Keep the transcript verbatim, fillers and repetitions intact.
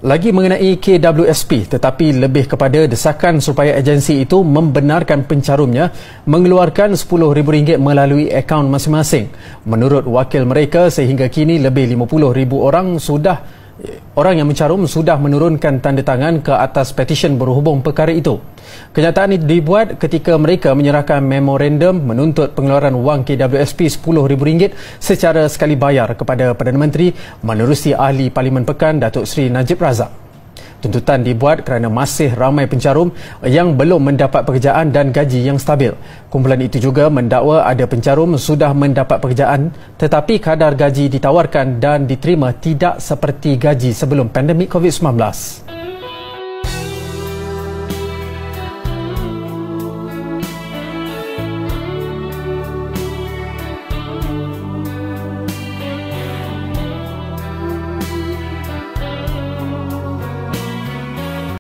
Lagi mengenai K W S P, tetapi lebih kepada desakan supaya agensi itu membenarkan pencarumnya mengeluarkan sepuluh ribu ringgit melalui akaun masing-masing. Menurut wakil mereka, sehingga kini lebih lima puluh ribu orang sudah orang yang mencarum sudah menurunkan tanda tangan ke atas petisyen berhubung perkara itu. Kenyataan ini dibuat ketika mereka menyerahkan memorandum menuntut pengeluaran wang K W S P sepuluh ribu ringgit secara sekali bayar kepada Perdana Menteri menerusi Ahli Parlimen Pekan Datuk Seri Najib Razak. Tuntutan dibuat kerana masih ramai pencarum yang belum mendapat pekerjaan dan gaji yang stabil. Kumpulan itu juga mendakwa ada pencarum sudah mendapat pekerjaan tetapi kadar gaji ditawarkan dan diterima tidak seperti gaji sebelum pandemik COVID sembilan belas.